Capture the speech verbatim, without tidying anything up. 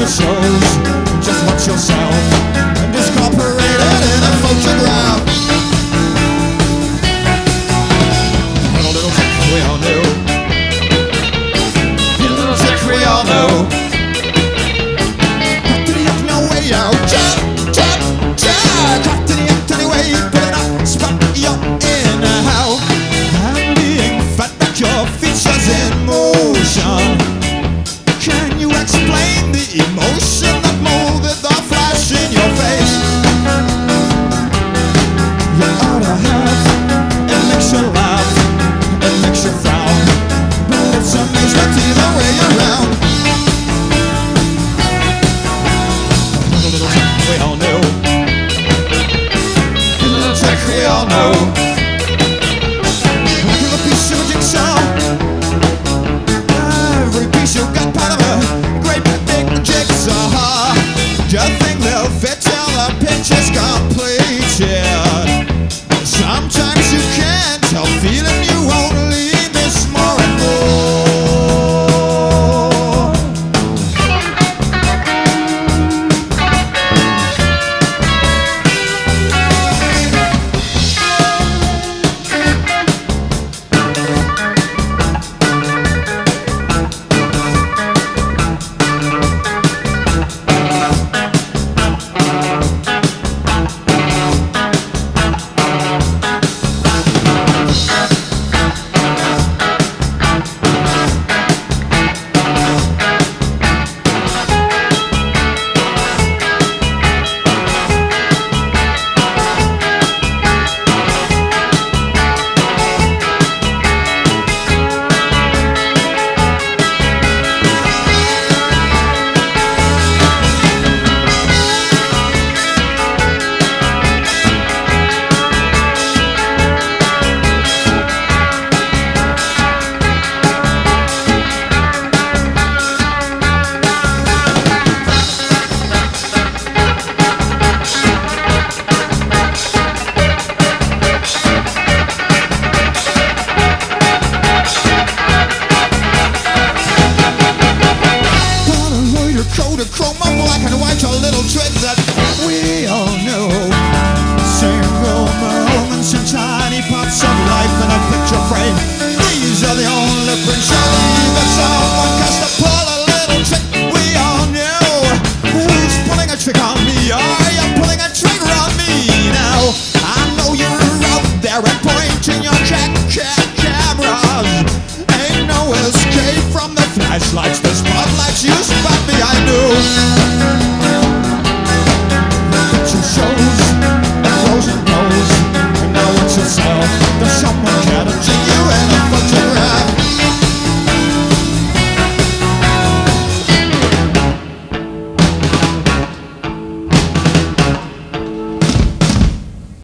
shows. Just watch yourself and just incorporate it in a photograph. And a little trick we all knew. A little trick we all know. Cut to the up, no way out. Jump, jump, jump. Cut to the up, anyway. Put it up, spot you're in. How I'm being fat, back your features in motion. Can you explain the emotion that molded the flash in your face? You ought to have, it makes you laugh, it makes you frown, but it's amazing either way around. A little trick we all know. A little trick we all know. Like a piece of a jigsaw. Every piece you got part of a great big jigsaw. Do you think they'll fit till the picture's completed? Sometimes you can't help feeling you won't leave this more and more. Chrome, black and white, your little trick that